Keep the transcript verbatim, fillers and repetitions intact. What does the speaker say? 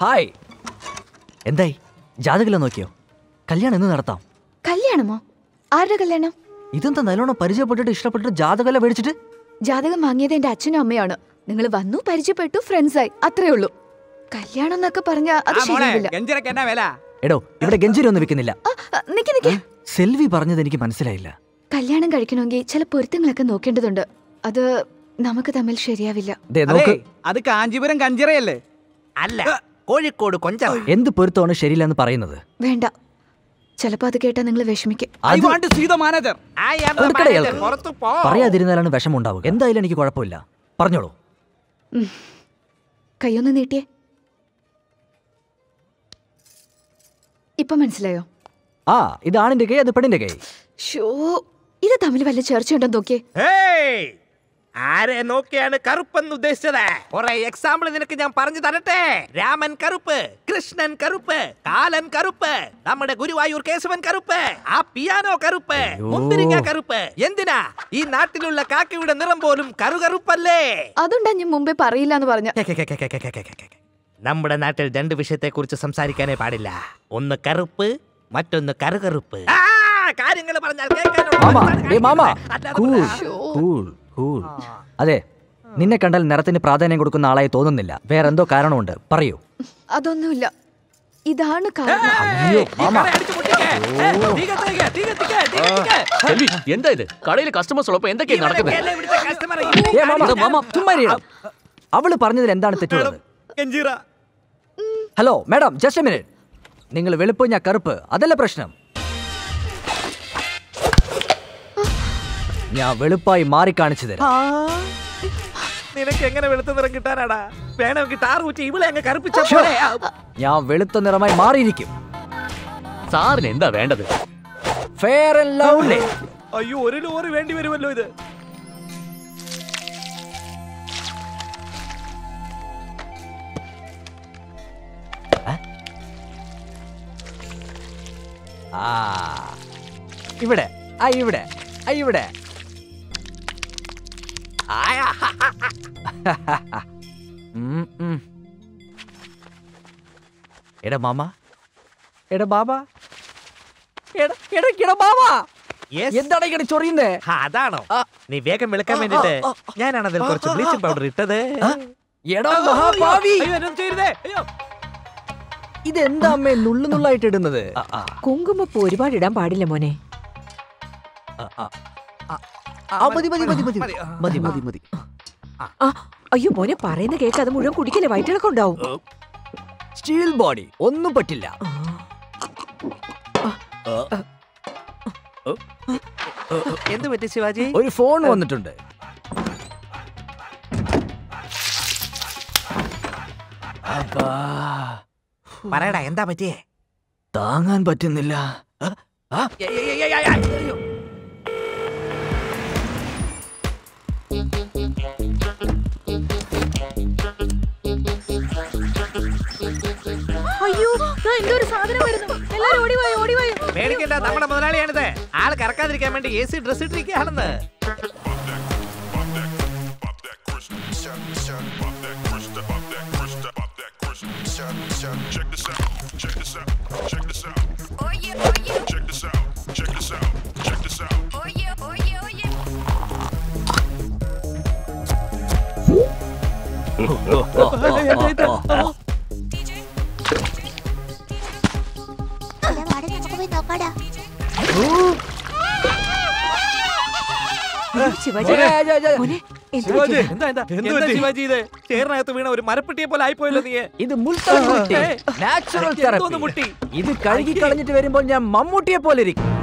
Hi. എന്തായി? ജാതകം നോക്കിയോ? കല്യാണം എന്ന് നടത്താം. കല്യാണമോ? ആരുടെ കല്യാണം? ഇതെന്താ നല്ലോണം പരിചയപ്പെട്ടിട്ട് ഇഷ്ടപ്പെട്ടിട്ട് ജാതകല്ല മേടിച്ചിട്ട്? ജാതകം വാങ്ങിയത് എന്റെ അച്ഛനും അമ്മയാണ്. നിങ്ങൾ വന്നു, പരിചയപ്പെട്ടു, ഫ്രണ്ട്സായി, അത്രേ ഉള്ളൂ. കല്യാണം എന്നൊക്കെ പറഞ്ഞാ അത് ശരിയാവില്ല. എടോ, ഇവിടെ ഗഞ്ചിരി ഒന്നും വെക്കുന്നില്ല. നിക്ക് നിക്ക്. സെൽവി പറഞ്ഞത് എനിക്ക് മനസ്സിലായില്ല. കല്യാണം കഴിക്കണമെങ്കിൽ ചില പൊരുത്തങ്ങളൊക്കെ നോക്കേണ്ടതുണ്ട്. അത് നമുക്ക് തമ്മിൽ ശരിയാവില്ല. അത് കാഞ്ചീപുരം കഞ്ചിറയല്ലേ? അല്ല, കോഴിക്കോട് കൊഞ്ചറ. എന്ത് പൊരുത്തമാണ് ശരിയില്ലെന്ന് പറയുന്നത്? വേണ്ട, ചിലപ്പോ അത് കേട്ടാ നിങ്ങൾ വിഷമിക്കും. പറയാതിരുന്നാലാണ് വിഷമം ഉണ്ടാവുക. എന്തായാലും എനിക്ക് കുഴപ്പമില്ല, പറഞ്ഞോളൂ. കയ്യൊന്ന് നീട്ടിയേ. ഇപ്പൊ മനസ്സിലായോ? ആ, ഇത് ആണിന്റെ കൈ, അത് പെണ്ണിന്റെ കൈ. ഷോ, ഇത് തമ്മിൽ വല്ല ചർച്ചയുണ്ടോ നോക്കിയേ. ആരെ നോക്കിയാണ് കറുപ്പെന്ന് ഉദ്ദേശിച്ചത്? കുറെ എക്സാമ്പിൾ നിനക്ക് ഞാൻ പറഞ്ഞു തരട്ടെ. രാമൻ കറുപ്പ്, കൃഷ്ണൻ കറുപ്പ്, കാലൻ കറുപ്പ്, നമ്മുടെ ഗുരുവായൂർ കേശവൻ കറുപ്പ്, ആ പിയാനോ കറുപ്പ്, മുന്തിരിങ്ങ കറുപ്പ്. എന്തിനാ? ഈ നാട്ടിലുള്ള കാക്കയുടെ നിറം പോലും കറുകറുപ്പല്ലേ? അതുകൊണ്ടാ ഞാൻ മുമ്പേ പറയില്ല എന്ന് പറഞ്ഞ. നമ്മുടെ നാട്ടിൽ രണ്ട് വിഷയത്തെ കുറിച്ച് സംസാരിക്കാനേ പാടില്ല. ഒന്ന് കറുപ്പ്, മറ്റൊന്ന് കറുകറുപ്പ്. കാര്യങ്ങൾ പറഞ്ഞാൽ അതെ, നിന്നെ കണ്ടാൽ നിറത്തിന് പ്രാധാന്യം കൊടുക്കുന്ന ആളായി തോന്നുന്നില്ല. വേറെന്തോ കാരണമുണ്ട്, പറയൂ. അതൊന്നുമില്ല, ഇതാണ് കാരണം. എന്താ ഇത്? കടയിലെ കസ്റ്റമേഴ്സ് ഉള്ളപ്പോ എന്തൊക്കെയാണ് നടക്കുന്നത്? അവള് പറഞ്ഞതിൽ എന്താണ് തെറ്റുള്ളത്? Hello madam, just a minute. നിങ്ങൾ വെളുപ്പ്, ഞാൻ കറുപ്പ്, അതല്ല പ്രശ്നം. ഞാൻ വെളുപ്പായി മാറി കാണിച്ചു തരാം. നിനക്ക് എങ്ങനെ വെളുത്ത നിറം കിട്ടാനാടാ? വേണമെങ്കിൽ ടാർ ഊറ്റി ഇവളെ അങ്ങ് കറുപ്പിച്ച. ഞാൻ വെളുത്ത നിറമായി മാറിയിരിക്കും. സാറിന് എന്താ വേണ്ടത്? Fair and lovely. അയ്യോ, ഒരു ലോറി വേണ്ടി വരുമല്ലോ ഇത്. ആ, ഇവിടെ, ആ ഇവിടെ, ആ ഇവിടെ. എടാ മാമ, എടാ ബാബ, എന്താണ് ഇങ്ങനെ ചൊറിയുന്നേ? അതാണോ? നീ വേഗം വിളിക്കാൻ വേണ്ടിട്ട് ഞാനാണ് അതിൽ കുറച്ച് ബ്ലീച്ചിങ് പൗഡർ ഇട്ടത്. എടാ മഹാഭാവി, ഇതെന്താ അമ്മേ നുള്ളു നുള്ളായിട്ട് ഇടുന്നത്? കുങ്കുമപ്പൂ ഒരുപാട് ഇടാൻ പാടില്ല മോനെ. അയ്യോ മോനെ, പറയുന്ന കേക്ക് അത് മുഴുവൻ കുടിക്കല്ലേ, വയറ്റിളക്കം ഉണ്ടാവും. സ്റ്റീൽ ബോഡി ഒന്നും പറ്റില്ല. എന്ത് പറ്റി ശിവാജി? ഒരു ഫോൺ വന്നിട്ടുണ്ട്. പറയടാ, എന്താ പറ്റിയേ? താങ്ങാൻ പറ്റുന്നില്ല. അയ്യോ, എന്തൊരു സാധനം വരുന്നു. എല്ലാരും ഓടിവായോ, ഓടിവായോ. പേടിക്കണ്ട, നമ്മുടെ മുതലാളിയാണിത്. ആള് കറക്കാതിരിക്കാൻ വേണ്ടി എ സി ഡ്രസ് ഇട്ടിരിക്കുകയാണെന്ന്. ചേറിനകത്ത് വീണ ഒരു മരപ്പെട്ടിയെ പോലെ ആയിപ്പോയല്ലോ നീ. ഇത് മുൾട്ടാൻ മുട്ടി, നാച്ചുറൽ തെറാപ്പി. ഇത് കഴുകി കളഞ്ഞിട്ട് വരുമ്പോൾ ഞാൻ മമ്മൂട്ടിയെ പോലെ ഇരിക്കും.